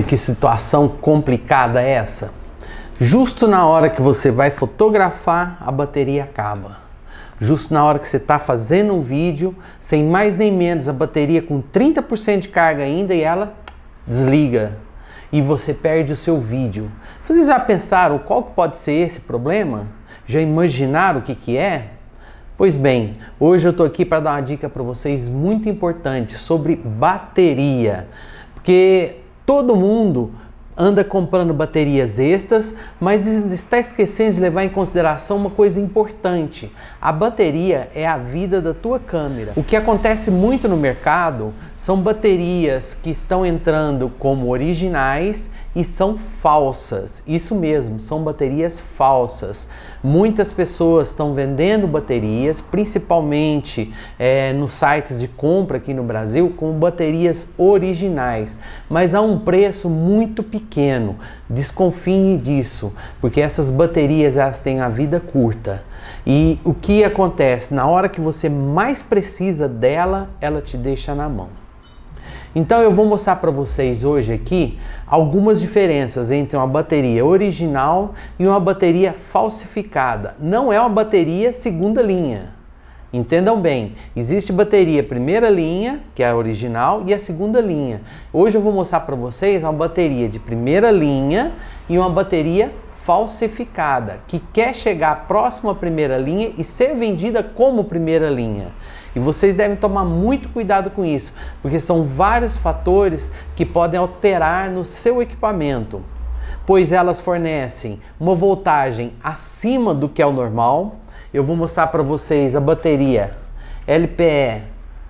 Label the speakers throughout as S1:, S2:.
S1: que situação complicada é essa? Justo na hora que você vai fotografar, a bateria acaba. Justo na hora que você está fazendo um vídeo, sem mais nem menos, a bateria com 30% de carga ainda e ela desliga. E você perde o seu vídeo. Vocês já pensaram qual pode ser esse problema? Já imaginaram o que é? Pois bem, hoje eu estou aqui para dar uma dica para vocês muito importante sobre bateria. Porque todo mundo anda comprando baterias extras, mas está esquecendo de levar em consideração uma coisa importante. A bateria é a vida da tua câmera. O que acontece muito no mercado são baterias que estão entrando como originais e são falsas. Isso mesmo, são baterias falsas. Muitas pessoas estão vendendo baterias, principalmente nos sites de compra aqui no Brasil, com baterias originais, mas a um preço muito pequeno. Desconfie disso, porque essas baterias elas têm a vida curta. E o que acontece? Na hora que você mais precisa dela, ela te deixa na mão. Então eu vou mostrar para vocês hoje aqui algumas diferenças entre uma bateria original e uma bateria falsificada. Não é uma bateria segunda linha. Entendam bem, existe bateria primeira linha, que é a original, e a segunda linha. Hoje eu vou mostrar para vocês uma bateria de primeira linha e uma bateria falsificada, que quer chegar próximo à primeira linha e ser vendida como primeira linha. E vocês devem tomar muito cuidado com isso, porque são vários fatores que podem alterar no seu equipamento, pois elas fornecem uma voltagem acima do que é o normal. Eu vou mostrar para vocês a bateria LPE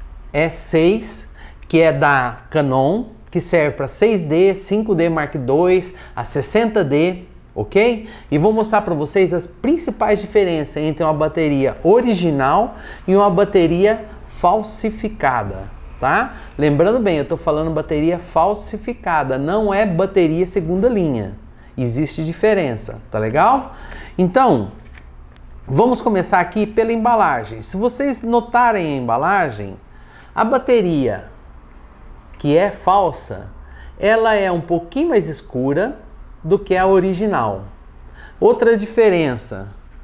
S1: E6, que é da Canon, que serve para 6D, 5D Mark II, a 60D, ok? E vou mostrar para vocês as principais diferenças entre uma bateria original e uma bateria falsificada, tá? Lembrando bem, eu estou falando bateria falsificada, não é bateria segunda linha. Existe diferença, tá legal? Então, vamos começar aqui pela embalagem. Se vocês notarem a embalagem, a bateria que é falsa, ela é um pouquinho mais escura do que a original. Outra diferença,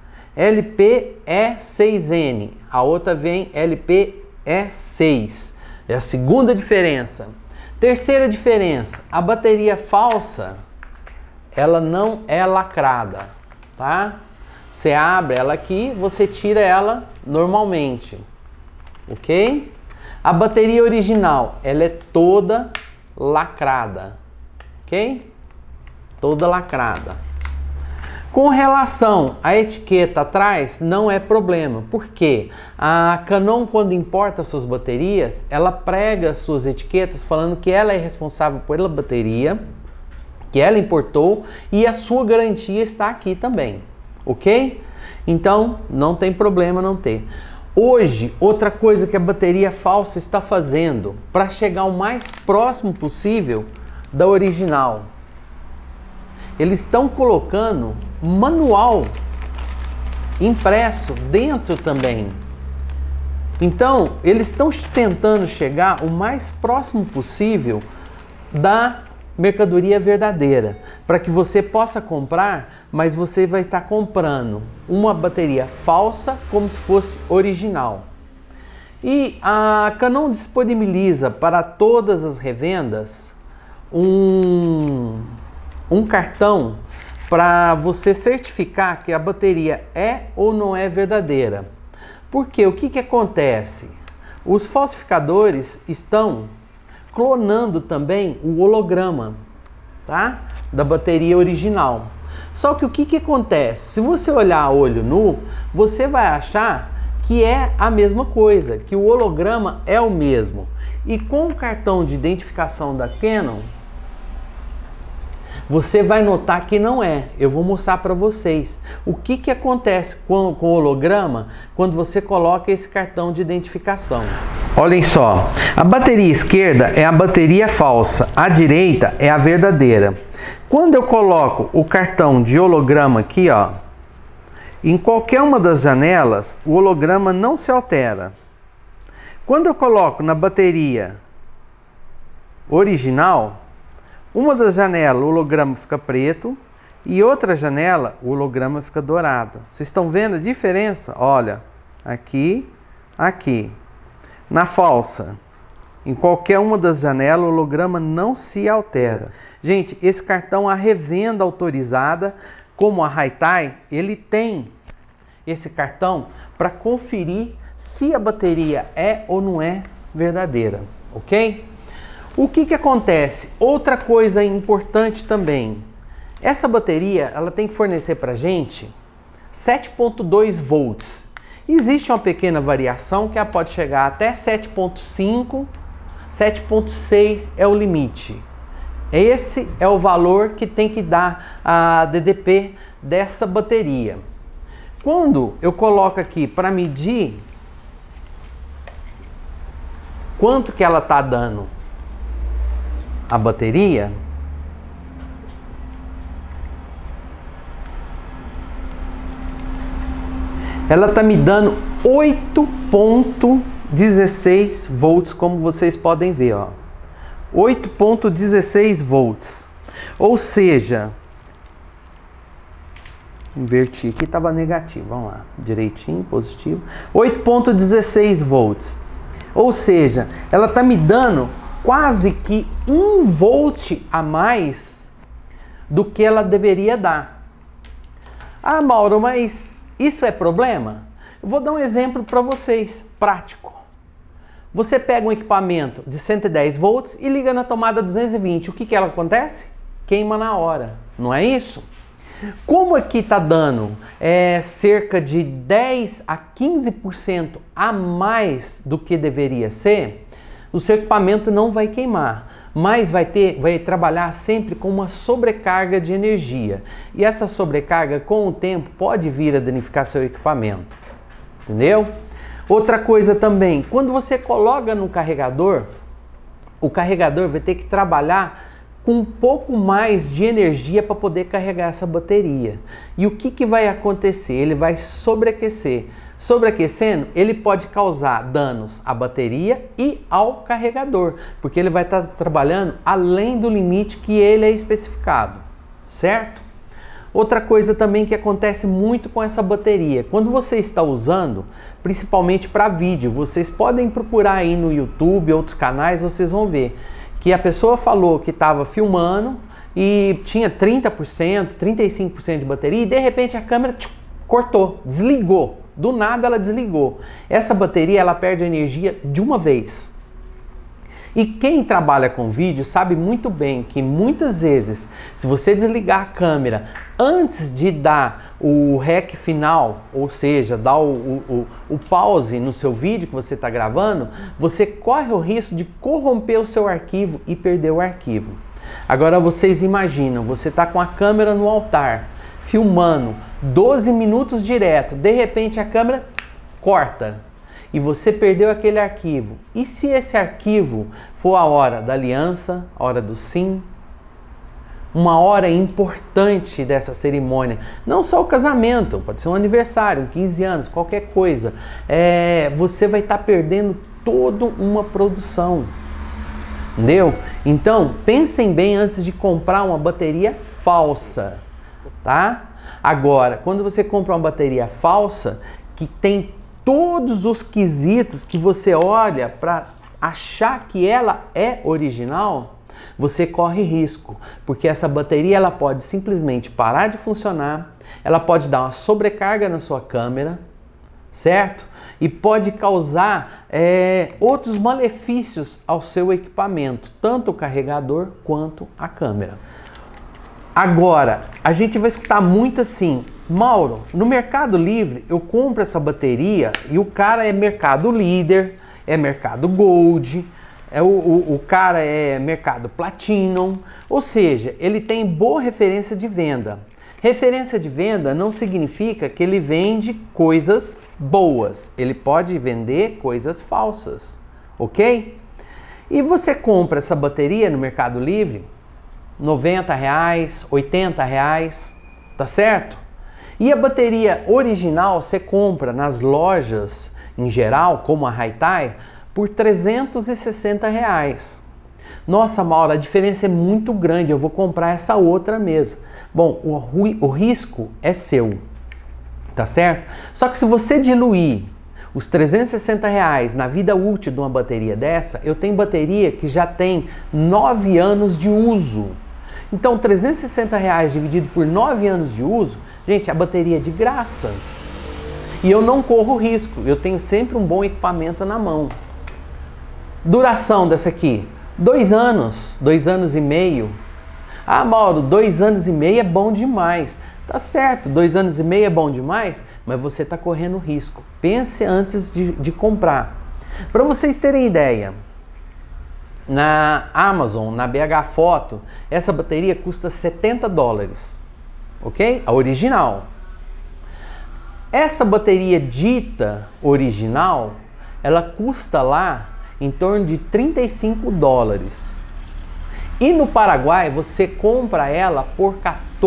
S1: LPE6N, a outra vem LPE6, é a segunda diferença. Terceira diferença, a bateria falsa, ela não é lacrada, tá? Você abre ela aqui, você tira ela normalmente, ok? A bateria original, ela é toda lacrada, ok? Toda lacrada. Com relação à etiqueta atrás, não é problema, porque a Canon, quando importa suas baterias, ela prega suas etiquetas falando que ela é responsável pela bateria, que ela importou, e a sua garantia está aqui também. Ok? Então, não tem problema não ter. Hoje, outra coisa que a bateria falsa está fazendo para chegar o mais próximo possível da original, eles estão colocando manual impresso dentro também. Então, eles estão tentando chegar o mais próximo possível da mercadoria verdadeira, para que você possa comprar, mas você vai estar comprando uma bateria falsa como se fosse original. E a Canon disponibiliza para todas as revendas um cartão para você certificar que a bateria é ou não é verdadeira. Porque o que acontece? Os falsificadores estão clonando também o holograma, tá? Da bateria original. Só que o que acontece? Se você olhar a olho nu, você vai achar que é a mesma coisa, que o holograma é o mesmo. E com o cartão de identificação da Canon, você vai notar que não é. Eu vou mostrar para vocês o que acontece com o holograma quando você coloca esse cartão de identificação. Olhem só, a bateria esquerda é a bateria falsa, a direita é a verdadeira. Quando eu coloco o cartão de holograma aqui, ó, em qualquer uma das janelas, o holograma não se altera. Quando eu coloco na bateria original, uma das janelas o holograma fica preto e outra janela o holograma fica dourado. Vocês estão vendo a diferença? Olha, aqui, aqui. Na falsa, em qualquer uma das janelas o holograma não se altera. Gente, esse cartão, a revenda autorizada, como a Hitai, ele tem esse cartão para conferir se a bateria é ou não é verdadeira, ok? O que que acontece? Outra coisa importante também, essa bateria ela tem que fornecer para a gente 7.2 volts. Existe uma pequena variação que ela pode chegar até 7.5, 7.6 é o limite. Esse é o valor que tem que dar a DDP dessa bateria. Quando eu coloco aqui para medir quanto que ela está dando a bateria, ela está me dando 8.16 volts, como vocês podem ver, ó. 8.16 volts. Ou seja, inverti aqui, estava negativo, vamos lá, direitinho, positivo. 8.16 volts. Ou seja, ela está me dando quase que 1 volt a mais do que ela deveria dar. Ah, Mauro, mas isso é problema? Eu vou dar um exemplo para vocês, prático. Você pega um equipamento de 110 volts e liga na tomada 220. O que que ela acontece? Queima na hora, não é isso? Como aqui está dando cerca de 10 a 15% a mais do que deveria ser, o seu equipamento não vai queimar, mas vai trabalhar sempre com uma sobrecarga de energia. E essa sobrecarga, com o tempo, pode vir a danificar seu equipamento. Entendeu? Outra coisa também, quando você coloca no carregador, o carregador vai ter que trabalhar com um pouco mais de energia para poder carregar essa bateria. E o que que vai acontecer? Ele vai sobreaquecer. Sobreaquecendo, ele pode causar danos à bateria e ao carregador, porque ele vai estar trabalhando além do limite que ele é especificado, certo? Outra coisa também que acontece muito com essa bateria, quando você está usando, principalmente para vídeo, vocês podem procurar aí no YouTube, outros canais, vocês vão ver que a pessoa falou que estava filmando e tinha 30%, 35% de bateria e de repente a câmera cortou, desligou. Do nada ela desligou. Essa bateria ela perde energia de uma vez. E quem trabalha com vídeo sabe muito bem que muitas vezes, se você desligar a câmera antes de dar o REC final, ou seja, dar o pause no seu vídeo que você está gravando, você corre o risco de corromper o seu arquivo e perder o arquivo. Agora vocês imaginam, você está com a câmera no altar, filmando 12 minutos direto, de repente a câmera corta e você perdeu aquele arquivo. E se esse arquivo for a hora da aliança, a hora do sim, uma hora importante dessa cerimônia, não só o casamento, pode ser um aniversário, 15 anos, qualquer coisa, você vai estar perdendo toda uma produção. Entendeu? Então, pensem bem antes de comprar uma bateria falsa. Tá? Agora, quando você compra uma bateria falsa, que tem todos os quesitos que você olha para achar que ela é original, você corre risco, porque essa bateria ela pode simplesmente parar de funcionar, ela pode dar uma sobrecarga na sua câmera, certo? E pode causar outros malefícios ao seu equipamento, tanto o carregador quanto a câmera. Agora, a gente vai escutar muito assim, Mauro, no Mercado Livre eu compro essa bateria e o cara é Mercado Líder, é Mercado Gold, o cara é Mercado Platinum, ou seja, ele tem boa referência de venda. Referência de venda não significa que ele vende coisas boas, ele pode vender coisas falsas, ok? E você compra essa bateria no Mercado Livre, R$90, R$80, tá certo? E a bateria original você compra nas lojas em geral, como a Hitai, por R$360. Nossa, Mauro, a diferença é muito grande, eu vou comprar essa outra mesmo. Bom, o risco é seu, tá certo? Só que se você diluir os R$360 na vida útil de uma bateria dessa, eu tenho bateria que já tem 9 anos de uso. Então, R$360 dividido por 9 anos de uso, gente, a bateria é de graça. E eu não corro risco, eu tenho sempre um bom equipamento na mão. Duração dessa aqui, 2 anos, 2 anos e meio. Ah, Mauro, 2 anos e meio é bom demais. Tá certo, 2 anos e meio é bom demais, mas você está correndo risco. Pense antes de comprar. Para vocês terem ideia, na Amazon, na BH Foto, essa bateria custa $70, ok? A original. Essa bateria dita original, ela custa lá em torno de $35. E no Paraguai você compra ela por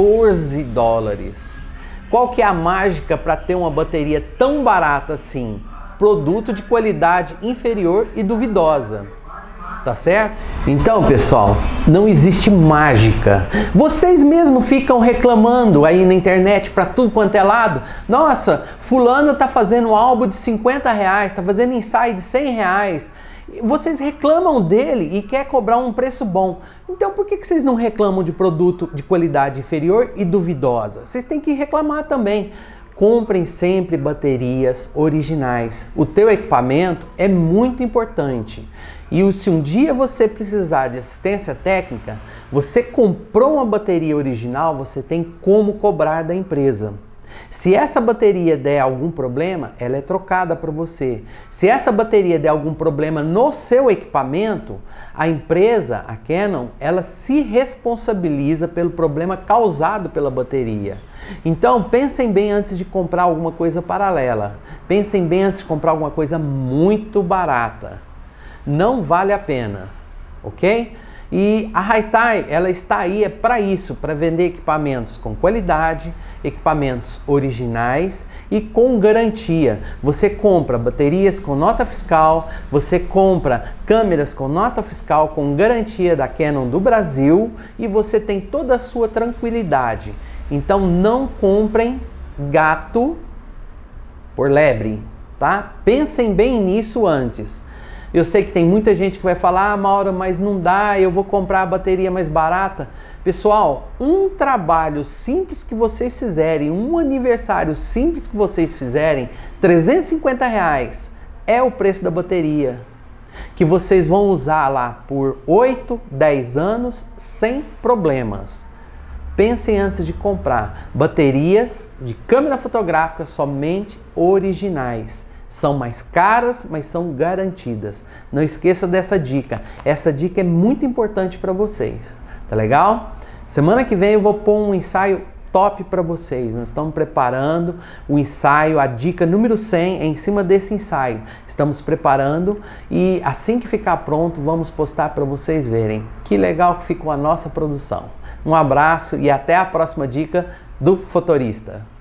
S1: $14. Qual que é a mágica para ter uma bateria tão barata assim? Produto de qualidade inferior e duvidosa. Tá certo? Então, pessoal, não existe mágica. Vocês mesmos ficam reclamando aí na internet para tudo quanto é lado. Nossa, fulano tá fazendo um álbum de R$50, tá fazendo ensaio de R$100. Vocês reclamam dele e quer cobrar um preço bom. Então por que vocês não reclamam de produto de qualidade inferior e duvidosa? Vocês têm que reclamar também. Comprem sempre baterias originais. O teu equipamento é muito importante. E se um dia você precisar de assistência técnica, você comprou uma bateria original, você tem como cobrar da empresa. Se essa bateria der algum problema, ela é trocada para você. Se essa bateria der algum problema no seu equipamento, a empresa, a Canon, ela se responsabiliza pelo problema causado pela bateria. Então, pensem bem antes de comprar alguma coisa paralela. Pensem bem antes de comprar alguma coisa muito barata. Não vale a pena, ok? E a High-Tai, ela está aí para isso, para vender equipamentos com qualidade, equipamentos originais e com garantia. Você compra baterias com nota fiscal, você compra câmeras com nota fiscal com garantia da Canon do Brasil e você tem toda a sua tranquilidade. Então não comprem gato por lebre, tá? Pensem bem nisso antes. Eu sei que tem muita gente que vai falar, ah, Mauro, mas não dá, eu vou comprar a bateria mais barata. Pessoal, um trabalho simples que vocês fizerem, um aniversário simples que vocês fizerem, R$350 é o preço da bateria, que vocês vão usar lá por 8, 10 anos sem problemas. Pensem antes de comprar baterias de câmera fotográfica somente originais. São mais caras, mas são garantidas. Não esqueça dessa dica. Essa dica é muito importante para vocês. Tá legal? Semana que vem eu vou pôr um ensaio top para vocês. Nós estamos preparando o ensaio, a dica número 100 é em cima desse ensaio. Estamos preparando e assim que ficar pronto, vamos postar para vocês verem. Que legal que ficou a nossa produção. Um abraço e até a próxima dica do Fotorista.